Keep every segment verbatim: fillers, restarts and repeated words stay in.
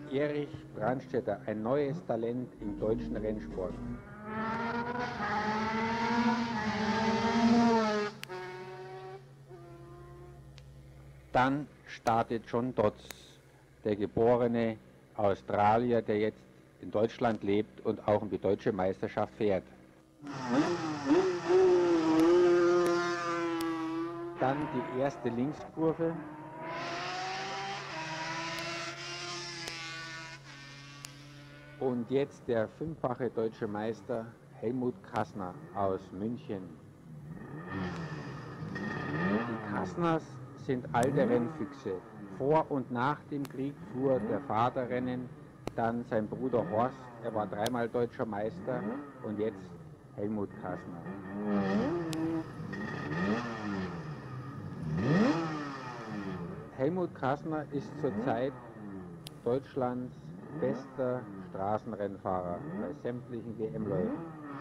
Erich Brandstätter, ein neues Talent im deutschen Rennsport. Dann startet John Dodds, der geborene Australier, der jetzt in Deutschland lebt und auch um die deutsche Meisterschaft fährt. Dann die erste Linkskurve. Und jetzt der fünffache deutsche Meister Helmut Kassner aus München. Die Kassners sind alte Rennfüchse. Vor und nach dem Krieg fuhr der Vater Rennen, dann sein Bruder Horst, er war dreimal deutscher Meister und jetzt Helmut Kassner. Helmut Kassner ist zurzeit Deutschlands bester Straßenrennfahrer bei sämtlichen W M-Läufen.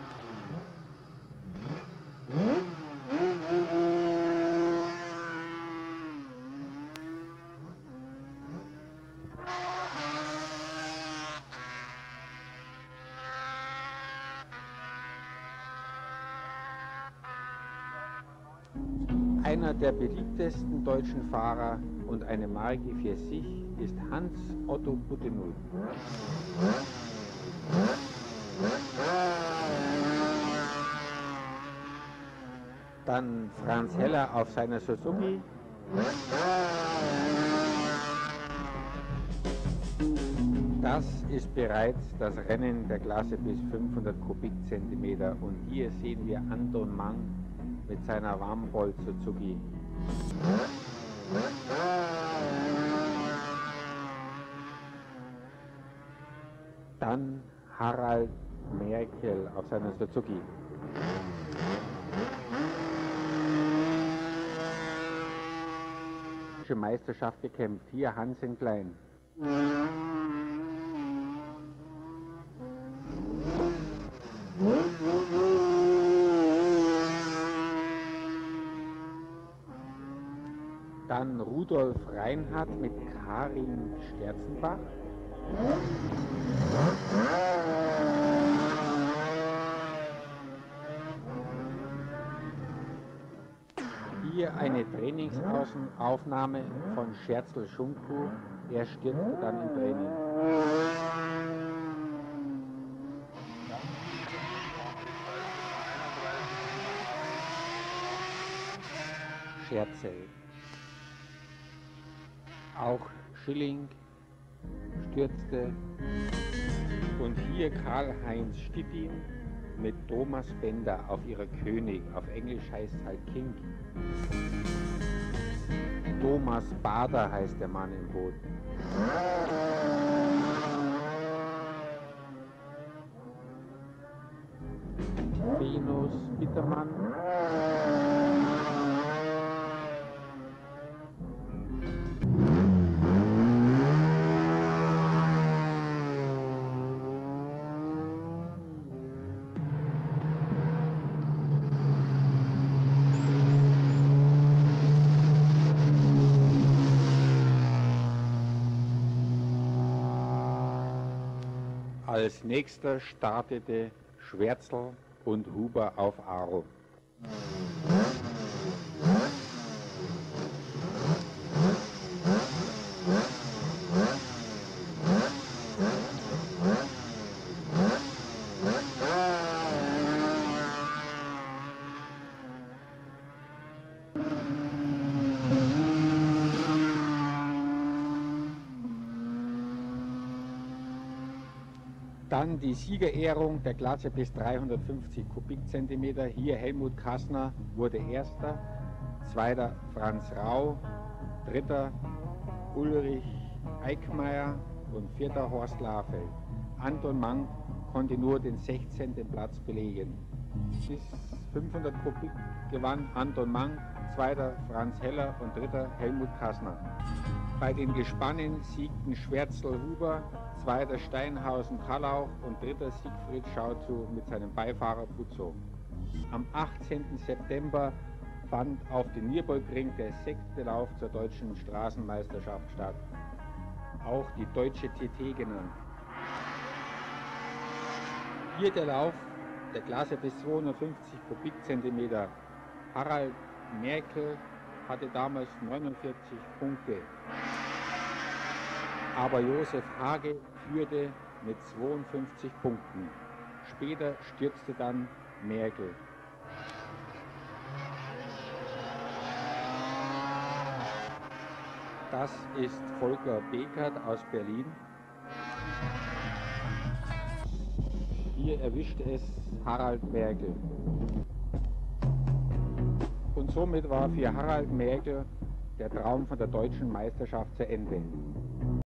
Einer der beliebtesten deutschen Fahrer und eine Marke für sich ist Hans-Otto Buddenul. Dann Franz Heller auf seiner Suzuki. Das ist bereits das Rennen der Klasse bis fünfhundert Kubikzentimeter und hier sehen wir Anton Mang mit seiner Warmbold Suzuki. Dann Harald Merkel auf seiner Suzuki. Deutsche Meisterschaft gekämpft, hier Hansen Klein. Dann Rudolf Reinhardt mit Karin Sterzenbach. Hier eine Trainingsaufnahme von Scherzel Schunku. Er stürzte dann im Training. Scherzel. Auch Schilling stürzte. Und hier Karl-Heinz Stittin mit Thomas Bender auf ihrer König. Auf Englisch heißt es halt King. Thomas Bader heißt der Mann im Boot. Venus Bittermann. Als nächster startete Schwärzel und Huber auf Aro. Dann die Siegerehrung der Klasse bis dreihundertfünfzig Kubikzentimeter. Hier Helmut Kassner wurde Erster, Zweiter Franz Rau, Dritter Ulrich Eickmeyer und Vierter Horst Lafeld. Anton Mang konnte nur den sechzehnten Platz belegen. Bis fünfhundert Kubik gewann Anton Mang, Zweiter Franz Heller und Dritter Helmut Kassner. Bei den Gespannen siegten Schwärzel Huber, Zweiter Steinhausen Kallauch und Dritter Siegfried Schauzu mit seinem Beifahrer Buzzo. Am achtzehnten September fand auf dem Nürburgring der sechste Lauf zur deutschen Straßenmeisterschaft statt. auch die deutsche T T genannt. Hier der Lauf der Klasse bis zweihundertfünfzig Kubikzentimeter. Harald Merkel hatte damals neunundvierzig Punkte, aber Josef Hage führte mit zweiundfünfzig Punkten. Später stürzte dann Merkel. Das ist Volker Bekert aus Berlin. Hier erwischte es Harald Merkel. Und somit war für Harald Merkel der Traum von der deutschen Meisterschaft zu Ende.